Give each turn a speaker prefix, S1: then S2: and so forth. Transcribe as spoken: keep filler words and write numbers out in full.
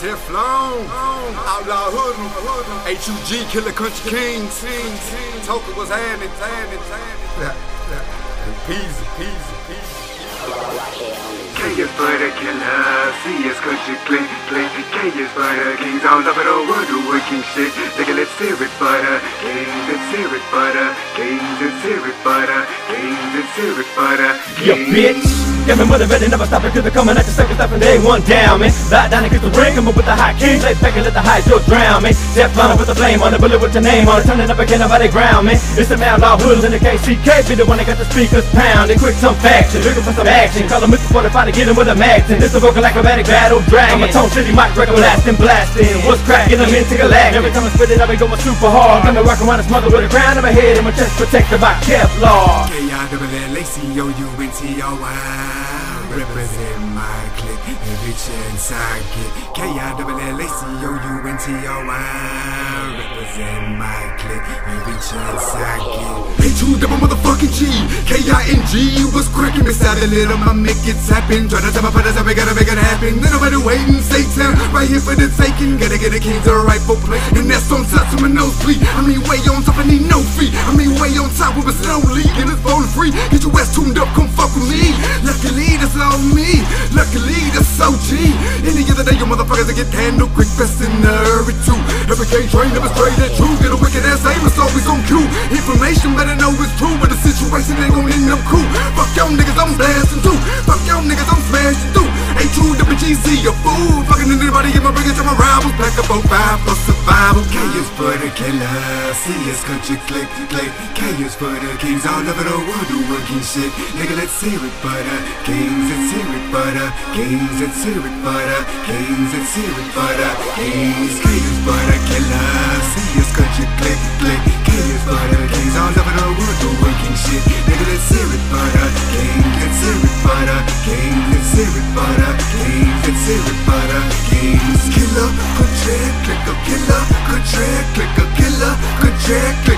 S1: Teflon, Outlaw Huggz, H U G, Killa Country Kingz, Toka was happening, peasy, peasy, peasy.
S2: K is for the Killa, C is country click, click. K is for the Kingz, all over the world do working shit. Nigga, let's hear it for the Kingz, let's hear it for the Kingz, let's hear it for the Kingz, let's hear it for the Kingz.
S3: Yo, bitch! Yeah, man, motivated, never stop it, cause they're coming at the second step and they ain't one down, man. Light down and get the ring, come up with the hot Kingz, lay back and let the high joke drown, man. Teflon with the flame on the bullet with your name on it, turning up again nobody ground, man. It's the Outlaw Huggz and the K C K, be the one that got the speakers pounding. Quick some faction, looking for some action, call him Mister forty-five to get him with a Maxin. This a vocal acrobatic battle dragon. I'm a tone city mic record blasting, blasting. What's cracking, I'm into galactic. Every time I spit it, I be going super hard. Gonna rock around a smother with a crown of my head and my chest protected by Kevlar.
S1: K I double L A C O U N T O Y. Represent my clique, every chance I get. K I double L A C O U N T O Y. Represent my clique, every chance I get. H two double motherfucking G, K I N G. What's cracking beside the little my make it happen. Try to tell my brothers how we gotta make it happen. Little bit of waiting, Satan, right here for the taking. Gotta get the Kingz a rightful place, and that's on top to my nosebleed. I mean way on top, I need no fee. I mean way on top, we was slowly get us bone free. Get your ass tuned up, come fuck with me. Luckily that's all me. Luckily that's O G. Any other day, you motherfuckers that get handled quick, best in the hurry too. Every game train never straight that true. Get a wicked ass aim, it's always on cue. Information better know it's true, but the situation ain't gon' end up cool. Fuck y'all niggas, I'm blasting too. Fuck y'all niggas, I'm smashing through. H two double G Z, a fool. Fucking anybody in my biggest of my rivals. Black up on five plus survival. K is for the Killa, C is country click, click. K is for the Kingz, all over the world do working shit. Nigga, let's hear it for the Kingz, let's hear it for the Kingz, let's hear it for the Kingz, let's hear it for the Kingz. K is for the Killa, C is country click, click. K is for the Kingz, all over the world do working shit. Nigga, let's hear it for the Kingz, let's hear it for the Kingz, let's hear it for the Kingz, let's hear it for the Kingz. Killa, contract, click a Killa, contract, click a Killa, contract, click